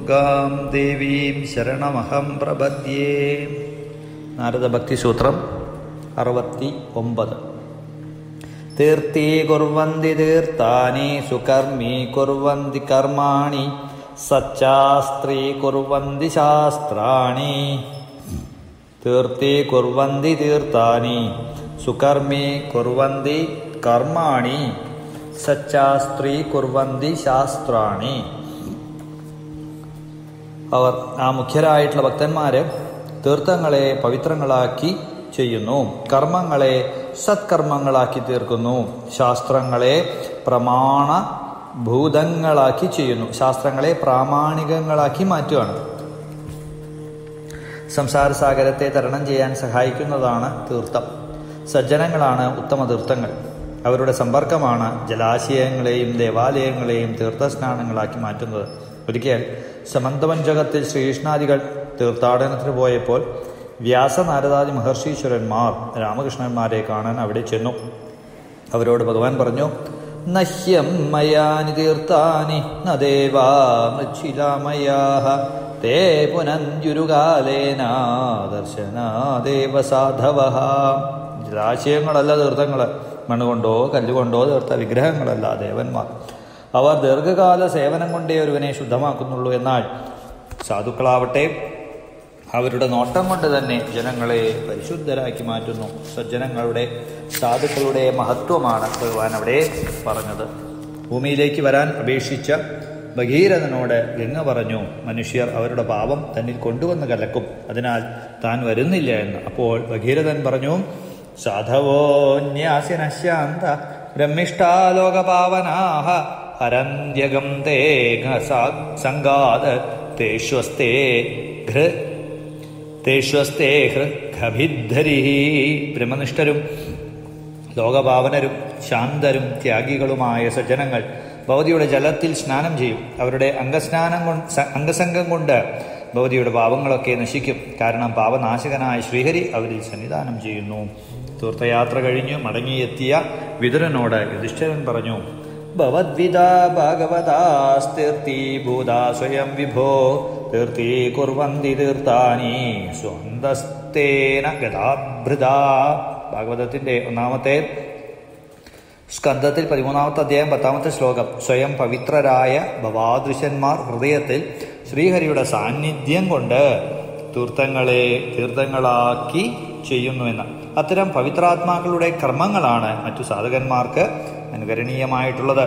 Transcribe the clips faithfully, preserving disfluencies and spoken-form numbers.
ദുർഗാം ദേവീം ശരണമഹം പ്രപദ്യേ. നാരദഭക്തിസൂത്രം അറുപത്തി ഒമ്പത്. തീർത്ഥീ കുർവന്തി തീർത്ഥാനി സുകർമ്മീ കുർവന്തി കർമാണി സച്ചാസ്ത്രീ കുർവന്തി ശാസ്ത്രാണി. തീർത്ഥീ കുർവന്തി തീർത്ഥാനി സുകർമ്മീ കുർവന്തി കർമാണി സച്ചാസ്ത്രീ കുർവന്തി ശാസ്ത്രാണി. അവർ ആ മുഖ്യരായിട്ടുള്ള ഭക്തന്മാര് തീർത്ഥങ്ങളെ പവിത്രങ്ങളാക്കി ചെയ്യുന്നു, കർമ്മങ്ങളെ സത്കർമ്മങ്ങളാക്കി തീർക്കുന്നു, ശാസ്ത്രങ്ങളെ പ്രമാണഭൂതങ്ങളാക്കി ചെയ്യുന്നു, ശാസ്ത്രങ്ങളെ പ്രാമാണികങ്ങളാക്കി മാറ്റുകയാണ്. സംസാരസാഗരത്തെ തരണം ചെയ്യാൻ സഹായിക്കുന്നതാണ് തീർത്ഥം. സജ്ജനങ്ങളാണ് ഉത്തമ തീർത്ഥങ്ങൾ. അവരുടെ സമ്പർക്കമാണ് ജലാശയങ്ങളെയും ദേവാലയങ്ങളെയും തീർത്ഥസ്നാനങ്ങളാക്കി മാറ്റുന്നത്. ഒരിക്കൽ സമന്തപഞ്ചകത്തിൽ ശ്രീകൃഷ്ണാദികൾ തീർത്ഥാടനത്തിന് പോയപ്പോൾ വ്യാസനാരദാദി മഹർഷീശ്വരന്മാർ രാമകൃഷ്ണന്മാരെ കാണാൻ അവിടെ ചെന്നു. അവരോട് ഭഗവാൻ പറഞ്ഞു, നഹ്യം മയാനി തീർത്ഥാനി ന ദേവാ മൃച്ഛിലാമയാഃ തേ പുനന്ത്യുരുകാലേന ദർശനാദേവ സാധവഃ. ജലാശയങ്ങളല്ല തീർത്ഥങ്ങൾ, മണ്ണുകൊണ്ടോ കല്ലുകൊണ്ടോ തീർത്ത വിഗ്രഹങ്ങളല്ല ദേവന്മാർ. അവർ ദീർഘകാല സേവനം കൊണ്ടേ ഒരുവനെ ശുദ്ധമാക്കുന്നുള്ളൂ. എന്നാൽ സാധുക്കളാവട്ടെ അവരുടെ നോട്ടം കൊണ്ട് തന്നെ ജനങ്ങളെ പരിശുദ്ധരാക്കി മാറ്റുന്നു. സജ്ജനങ്ങളുടെ സാധുക്കളുടെ മഹത്വമാണ് ഭഗവാൻ അവിടെ പറഞ്ഞത്. ഭൂമിയിലേക്ക് വരാൻ അപേക്ഷിച്ച ഭഗീരഥനോട് ഗംഗ പറഞ്ഞു, മനുഷ്യർ അവരുടെ പാപം തന്നിൽ കൊണ്ടുവന്ന് കലക്കും, അതിനാൽ താൻ വരുന്നില്ല എന്ന്. അപ്പോൾ ഭഗീരഥൻ പറഞ്ഞു, സാധവോ ന്യാസിനശാന്ത ബ്രഹ്മിഷ്ടാലോകപാവനാഹ ഹരന്ത്യഗം തേ സംഗാത് തേഷ്വസ്തേ ഘൃ തേഷ്വസ്തേ ഹൃഭിദ്ധരിഃ. ബ്രഹ്മനിഷ്ഠരും ലോകപാവനരും ശാന്തരും ത്യാഗികളുമായ സജ്ജനങ്ങൾ ഭഗവതിയുടെ ജലത്തിൽ സ്നാനം ചെയ്യും. അവരുടെ അംഗസ്നാനം കൊണ്ട് അംഗസംഗം കൊണ്ട് ഭഗവതിയുടെ പാപങ്ങളൊക്കെ നശിക്കും. കാരണം പാപനാശകനായ ശ്രീഹരി അവരിൽ സന്നിധാനം ചെയ്യുന്നു. തീർത്ഥയാത്ര കഴിഞ്ഞ് മടങ്ങിയെത്തിയ വിതുരനോട് യുധിഷ്ഠിരൻ പറഞ്ഞു, ഭവദ്വിദാ ഭാഗവതാസ്തീർത്ഥീ ഭൂതാ സ്വയം വിഭോ തീർത്ഥീ കുർവന്തി തീർത്ഥാനി സ്വന്തസ്തേന ഗതാഭൃതാ. ഭാഗവതത്തിന്റെ ഒന്നാമത്തെ സ്കന്ധത്തിൽ പതിമൂന്നാമത്തെ അധ്യായം പത്താമത്തെ ശ്ലോകം. സ്വയം പവിത്രരായ ഭവാദൃശന്മാർ ഹൃദയത്തിൽ ശ്രീഹരിയുടെ സാന്നിധ്യം കൊണ്ട് തീർത്ഥങ്ങളെ തീർത്ഥങ്ങളാക്കി ചെയ്യുന്നുവെന്ന്. അത്തരം പവിത്രാത്മാക്കളുടെ കർമ്മങ്ങളാണ് മറ്റു സാധകന്മാർക്ക് അനുകരണീയമായിട്ടുള്ളത്.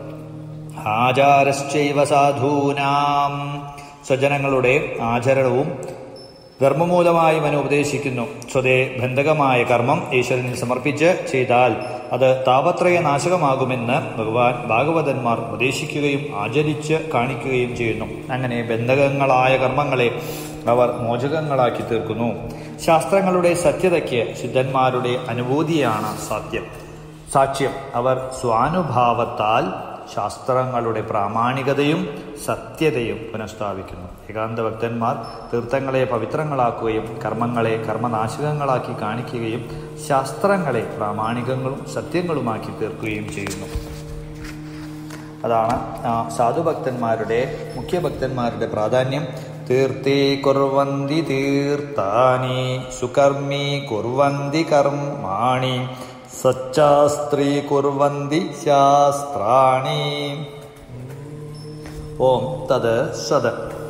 ആചാരശ്ചൈവ സാധൂനാം. സജ്ജനങ്ങളുടെ ആചരണവും ധർമ്മമൂലമായി മനു ഉപദേശിക്കുന്നു. സ്വതേ ബന്ധകമായ കർമ്മം ഈശ്വരനിൽ സമർപ്പിച്ച് ചെയ്താൽ അത് താപത്രയ നാശകമാകുമെന്ന് ഭഗവാൻ ഭാഗവതന്മാർ ഉപദേശിക്കുകയും ആചരിച്ച് കാണിക്കുകയും ചെയ്യുന്നു. അങ്ങനെ ബന്ധകങ്ങളായ കർമ്മങ്ങളെ അവർ മോചകങ്ങളാക്കി തീർക്കുന്നു. ശാസ്ത്രങ്ങളുടെ സത്യതയ്ക്ക് സിദ്ധന്മാരുടെ അനുഭൂതിയാണ് സാധ്യം സാക്ഷ്യം. അവർ സ്വാനുഭാവത്താൽ ശാസ്ത്രങ്ങളുടെ പ്രാമാണികതയും സത്യതയും പുനഃസ്ഥാപിക്കുന്നു. ഏകാന്ത ഭക്തന്മാർ തീർത്ഥങ്ങളെ പവിത്രങ്ങളാക്കുകയും കർമ്മങ്ങളെ കർമ്മനാശകങ്ങളാക്കി കാണിക്കുകയും ശാസ്ത്രങ്ങളെ പ്രാമാണികങ്ങളും സത്യങ്ങളുമാക്കി തീർക്കുകയും ചെയ്യുന്നു. അതാണ് സാധുഭക്തന്മാരുടെ മുഖ്യഭക്തന്മാരുടെ പ്രാധാന്യം. തീർത്ഥീ കുർവന്തി തീർത്ഥാനി സുകർമ്മീ കുർവന്തി കർമാണി സച്ചാസ്ത്രീ കുർവന്തി ശാസ്ത്രാണി. ഓം തത് സത്.